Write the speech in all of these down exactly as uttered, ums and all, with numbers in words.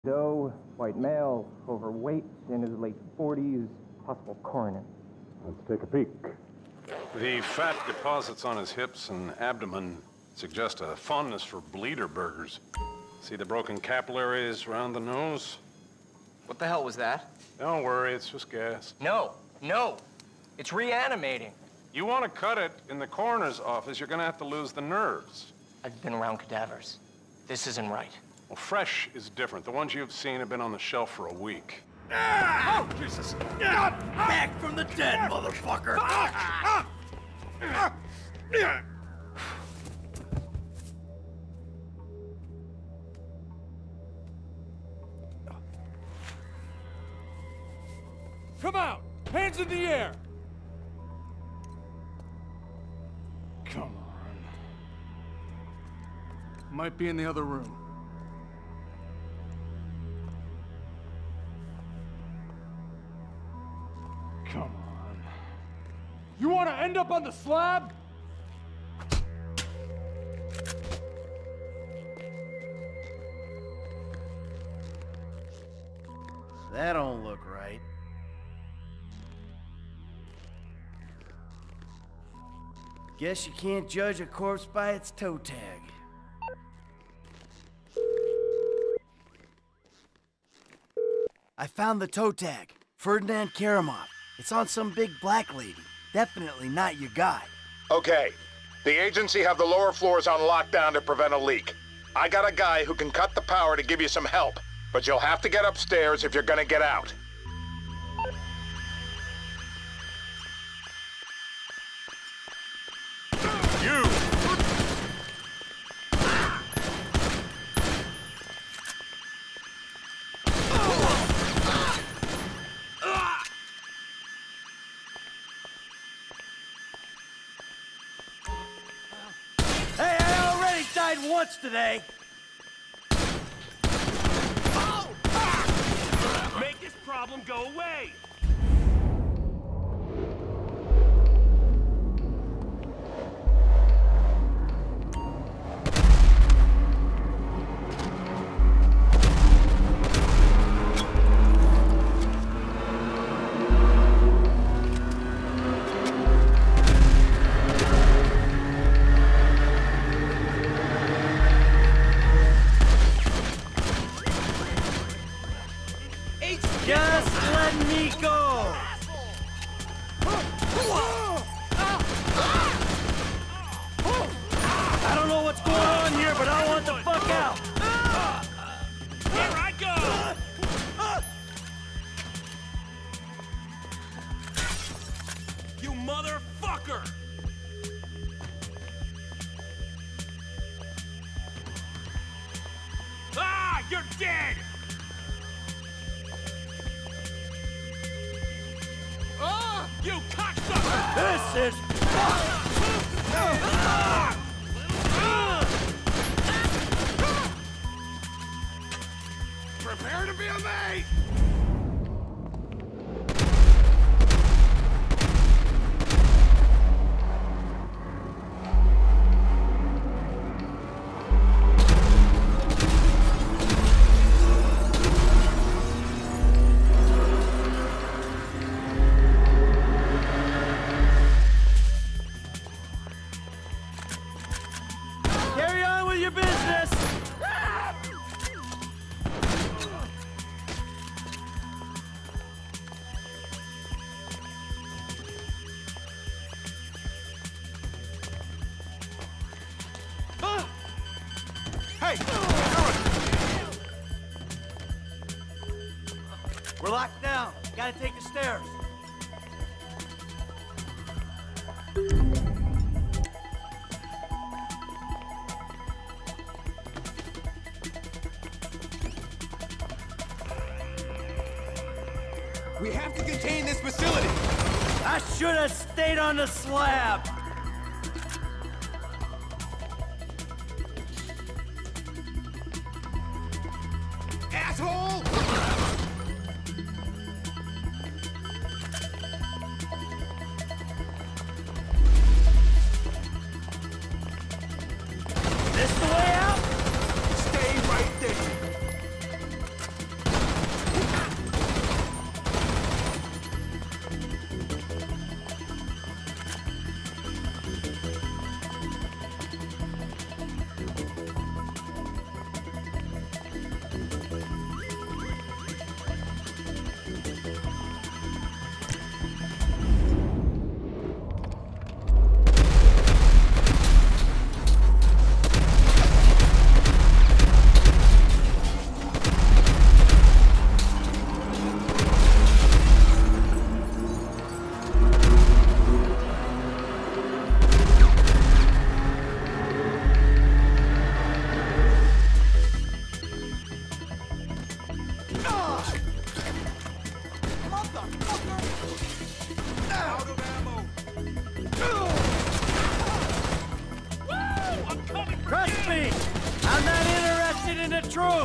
Doe, white male, overweight, in his late forties, possible coroner. Let's take a peek. The fat deposits on his hips and abdomen suggest a fondness for bleeder burgers. See the broken capillaries around the nose? What the hell was that? Don't worry, it's just gas. No, no. It's reanimating. You want to cut it in the coroner's office, you're gonna have to lose the nerves. I've been around cadavers. This isn't right. Well, fresh is different. The ones you've seen have been on the shelf for a week. Ah! Oh, Jesus! Get back from the dead, motherfucker! Ah! Ah! Ah! Come out! Hands in the air! Come on. Might be in the other room. Come on. You want to end up on the slab? That don't look right. Guess you can't judge a corpse by its toe tag. I found the toe tag. Ferdinand Karamov. It's on some big black lady. Definitely not your guy. Okay. The agency have the lower floors on lockdown to prevent a leak. I got a guy who can cut the power to give you some help, but you'll have to get upstairs if you're gonna get out. You! Hey, I already died once today! Make this problem go away! Just let me go! I don't know what's going on here, but I want the fuck out! Here I go! You motherfucker! Ah! You're dead! Ah! You cocksucker! This is Prepare to be amazed! carry on with your business! Hey! We're locked down. Gotta take the stairs. We have to contain this facility! I should have stayed on the slab. Asshole! This the way out? Stay right there! Out of ammo! Woo! I'm coming for Trust me, I'm not interested in the truth.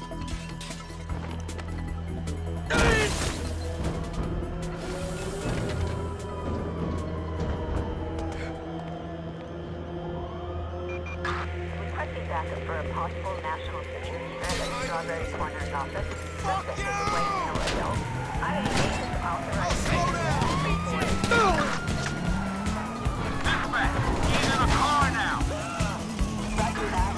Requesting backup for a possible national security threat at Strawberry Corner's office. Suspect is a white male adult. I am agent authorized to report. Dispatch! He's in a car now! Roger that.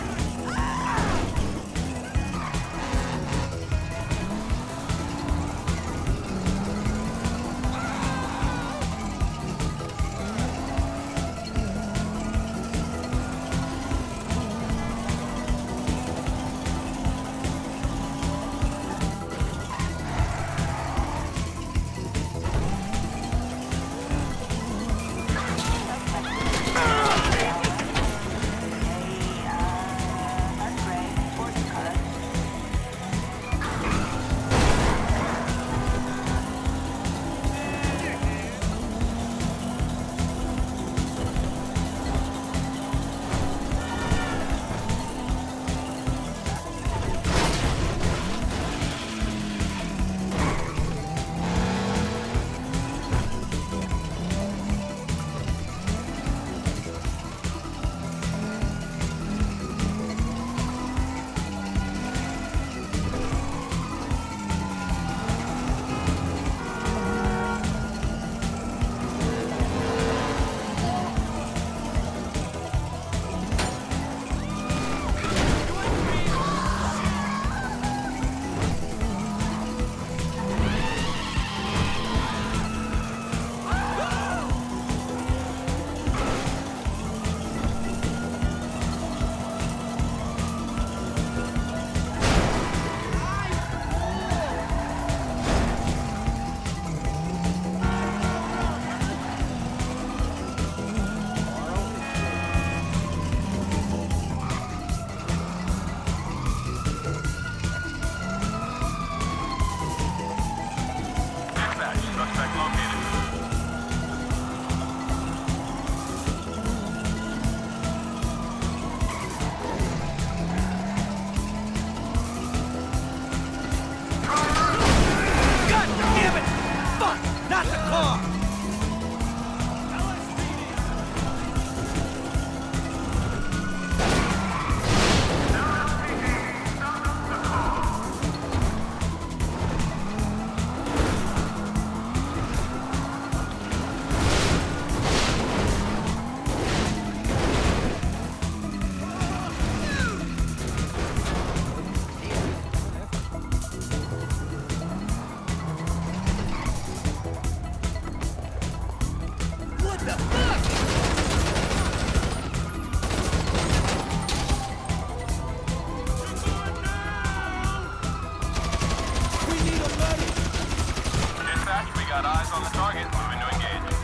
Got eyes on the target. Moving to engage.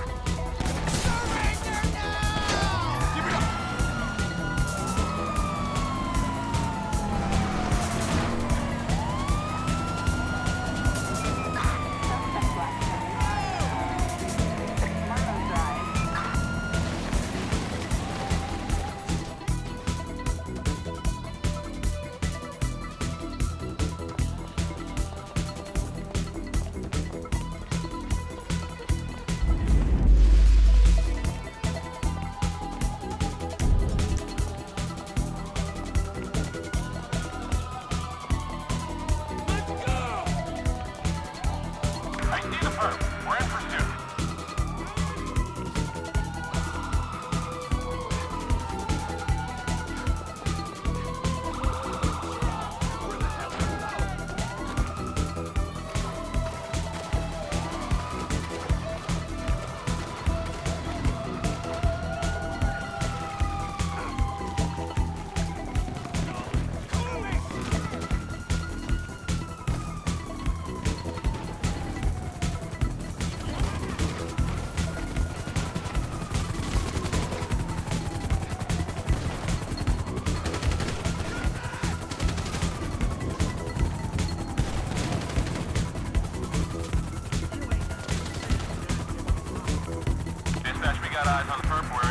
Surrender now! Keep it up! eyes on the perp. We're